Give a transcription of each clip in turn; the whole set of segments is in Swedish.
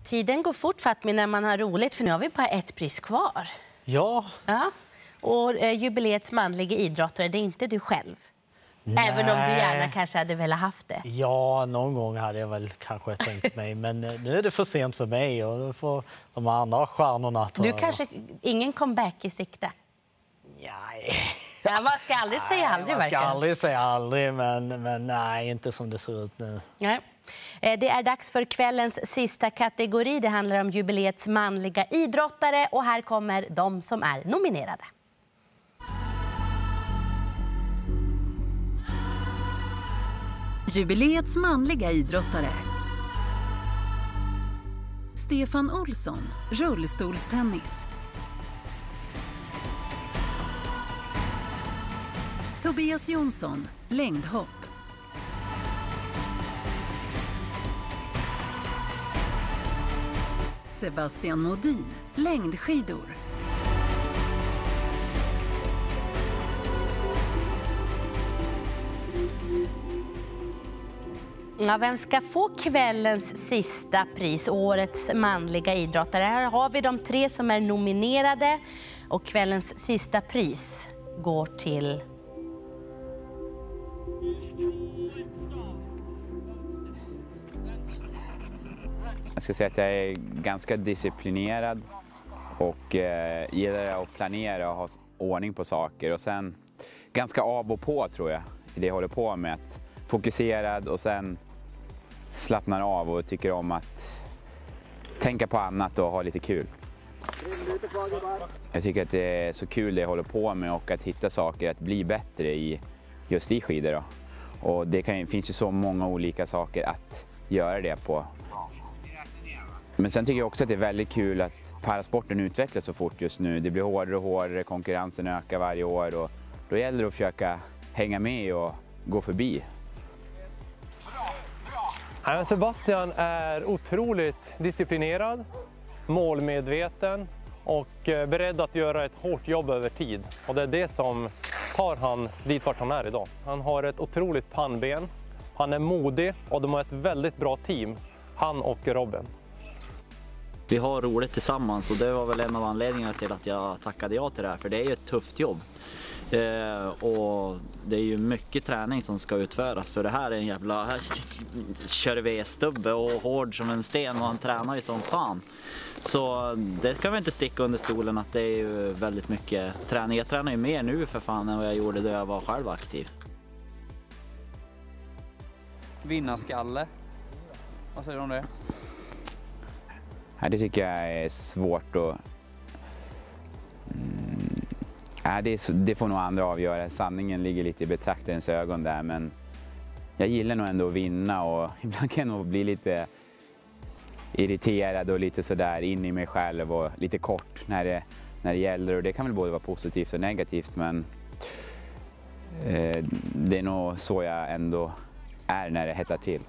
Tiden går fort Fatmi när man har roligt, för nu har vi bara ett pris kvar. Ja. Och jubileets manliga idrottare, det är inte du själv. Nej. Även om du gärna kanske hade velat haft det. Ja, någon gång hade jag väl kanske tänkt mig. Men nu är det för sent för mig och då får de andra stjärnorna ta Du kanske ingen comeback i sikte? Nej. Ja, man ska aldrig säga aldrig, man ska verkligen. aldrig säga aldrig, men nej, inte som det ser ut nu. Nej. Det är dags för kvällens sista kategori. Det handlar om jubileets manliga idrottare och här kommer de som är nominerade. Jubileets manliga idrottare. Stefan Olsson, rullstolstennis. Tobias Jonsson, längdhopp. Sebastian Modin, längdskidor. Ja, vem ska få kvällens sista pris, årets manliga idrottare? Här har vi de 3 som är nominerade och kvällens sista pris går till... Jag ska säga att jag är ganska disciplinerad och gillar att planera och ha ordning på saker. Och sen ganska av och på tror jag i det jag håller på med. Att fokuserad och sen slappnar av och tycker om att tänka på annat och ha lite kul. Jag tycker att det är så kul det jag håller på med och att hitta saker att bli bättre i just i skidor då. Och det finns ju så många olika saker att göra det på. Men sen tycker jag också att det är väldigt kul att parasporten utvecklas så fort just nu. Det blir hårdare och hårdare, konkurrensen ökar varje år och då gäller det att försöka hänga med och gå förbi. Sebastian är otroligt disciplinerad, målmedveten och beredd att göra ett hårt jobb över tid. Och det är det som tar han dit vart han är idag. Han har ett otroligt pannben, han är modig och de har ett väldigt bra team, han och Robin. Vi har roligt tillsammans och det var väl en av anledningarna till att jag tackade ja till det här. För det är ju ett tufft jobb. Och det är ju mycket träning som ska utföras. För det här är en jävla kör V-stubbe och hård som en sten och han tränar ju som fan. Så det ska vi inte sticka under stolen att det är ju väldigt mycket träning. Jag tränar ju mer nu för fan än vad jag gjorde då jag var själv aktiv. Vinnarskalle. Vad säger du om det? Ja, det tycker jag är svårt att... det får nog andra avgöra. Sanningen ligger lite i betraktarens ögon där, men jag gillar nog ändå att vinna och ibland kan jag nog bli lite irriterad och lite sådär in i mig själv och lite kort när det gäller, och det kan väl både vara positivt och negativt, men det är nog så jag ändå är när det hettar till.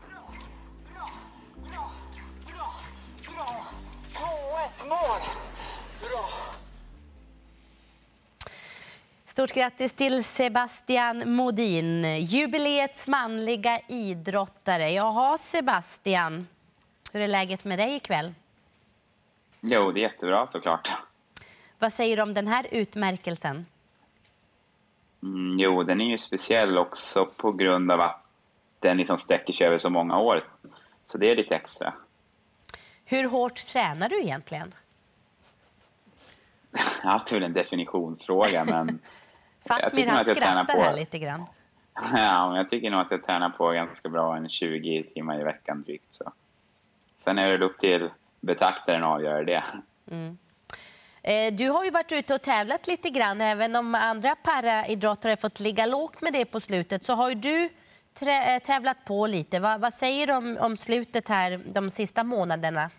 Stort grattis till Sebastian Modin, jubileets manliga idrottare. Jaha Sebastian, hur är läget med dig ikväll? Jo, det är jättebra såklart. Vad säger du om den här utmärkelsen? Jo, den är ju speciell också på grund av att den liksom sträcker sig över så många år. Så det är lite extra. Hur hårt tränar du egentligen? Allt är väl en definitionsfråga, men... Fatmir, han skrattar här lite grann. Ja, men jag tycker nog att jag tränar på ganska bra, en 20 timmar i veckan drygt. Så. Sen är det upp till betraktaren att avgöra det. Mm. Du har ju varit ute och tävlat lite grann. Även om andra paraidrottare fått ligga lågt med det på slutet, så har ju du tävlat på lite. Vad säger du om slutet här de sista månaderna?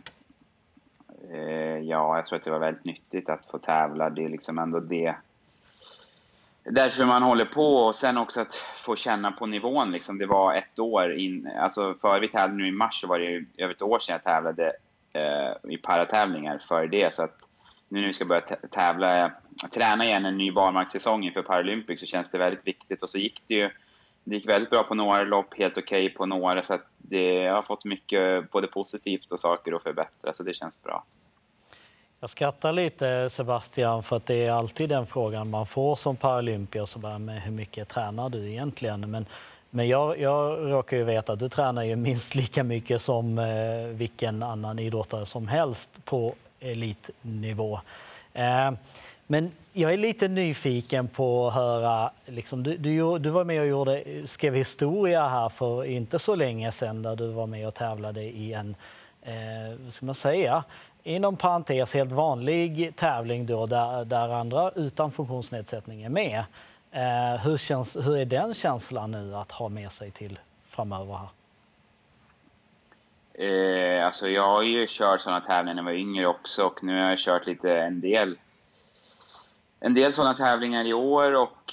Ja, jag tror att det var väldigt nyttigt att få tävla. Det är liksom ändå det. Därför man håller på, och sen också att få känna på nivån. Liksom. Det var ett år in, alltså före vi tävlade nu i mars så var det ju över ett år sedan jag tävlade i paratävlingar för det. Så att nu när vi ska börja träna igen en ny barmarkssäsong inför Paralympics så känns det väldigt viktigt. Och så gick det ju det gick väldigt bra på några lopp, helt okej på några. Så att jag har fått mycket både positivt och saker att förbättra, så det känns bra. Jag skrattar lite, Sebastian, för att det är alltid den frågan man får som paralympier, så bara med hur mycket tränar du egentligen? Men jag råkar ju veta att du tränar ju minst lika mycket som vilken annan idrottare som helst på elitnivå. Men jag är lite nyfiken på att höra, liksom, du var med och skrev historia här för inte så länge sedan, där du var med och tävlade i en, vad ska man säga, inom parentes helt vanlig tävling då, där andra utan funktionsnedsättning är med. Hur är den känslan nu att ha med sig till framöver här? Alltså jag har ju kört sådana tävlingar när jag var yngre också, och nu har jag kört lite en del sådana tävlingar i år, och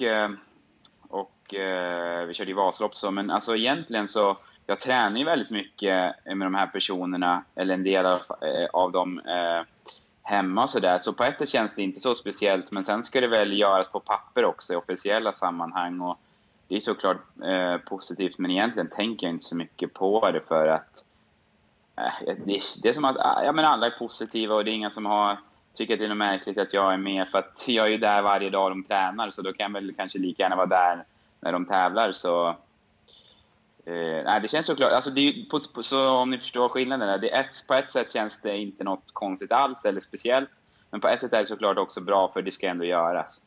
vi körde i Vasalopp så, men alltså egentligen så jag tränar ju väldigt mycket med de här personerna, eller en del av dem hemma och sådär. Så på ett sätt känns det inte så speciellt, men sen ska det väl göras på papper också i officiella sammanhang, och det är såklart positivt, men egentligen tänker jag inte så mycket på det, för att det är som att alla är positiva, och det är inga som tycker att det är något märkligt att jag är med, för att jag är ju där varje dag de tränar, så då kan jag väl kanske lika gärna vara där när de tävlar. Så det känns såklart, alltså det är, så om ni förstår skillnaden där, på ett sätt känns det inte något konstigt alls eller speciellt, men på ett sätt är det såklart också bra, för det ska ändå göras.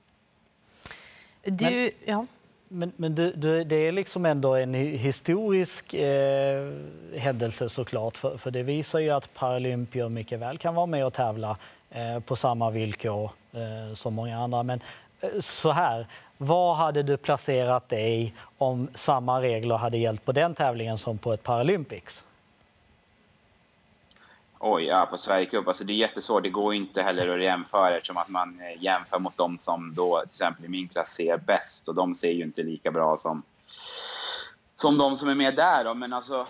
Men det är liksom ändå en historisk händelse såklart, för det visar ju att paralympier mycket väl kan vara med och tävla på samma villkor som många andra. Men så här, vad hade du placerat dig om samma regler hade gällt på den tävlingen som på ett Paralympics? På Sverigecup, alltså det är jättesvårt. Det går inte heller att jämföra, eftersom att man jämför mot dem som då till exempel i min klass ser bäst, och de ser ju inte lika bra som de som är med där då. Men alltså,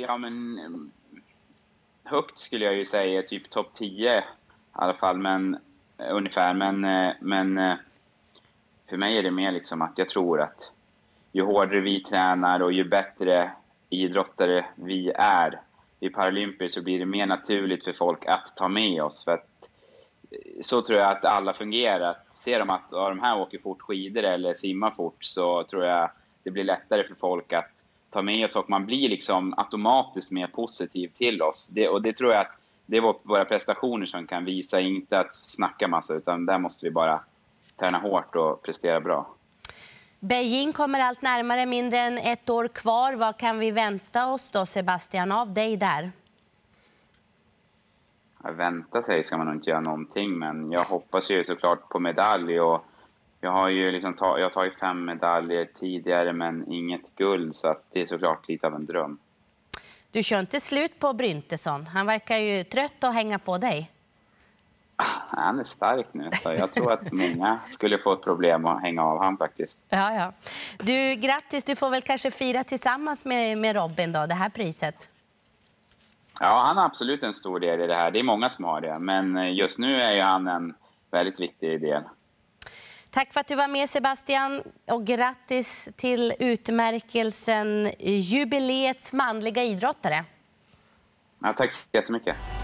högt skulle jag ju säga typ topp 10 i alla fall, men ungefär, men för mig är det mer liksom att jag tror att ju hårdare vi tränar och ju bättre idrottare vi är i Paralympier, så blir det mer naturligt för folk att ta med oss. För att så tror jag att alla fungerar. Ser de att de här åker fort skidor eller simmar fort, så tror jag det blir lättare för folk att ta med oss, och man blir liksom automatiskt mer positiv till oss. Och det tror jag att det är våra prestationer som kan visa, inte att snacka massa, utan där måste vi bara träna hårt och prestera bra. Beijing kommer allt närmare, mindre än ett år kvar. Vad kan vi vänta oss då, Sebastian, av dig där? Vänta sig ska man nog inte göra någonting, men jag hoppas ju såklart på medalj, och jag har ju liksom jag har tagit 5 medaljer tidigare, men inget guld, så att det är såklart lite av en dröm. Du kör inte slut på Bryntesson. Han verkar ju trött att hänga på dig. Han är stark nu, så jag tror att många skulle få ett problem att hänga av han faktiskt. Ja. Du, grattis, du får väl kanske fira tillsammans med Robin då, det här priset. Ja, han har absolut en stor del i det här. Det är många som har det, men just nu är ju han en väldigt viktig del. Tack för att du var med, Sebastian, och grattis till utmärkelsen Jubileets manliga idrottare. Ja, tack så jättemycket.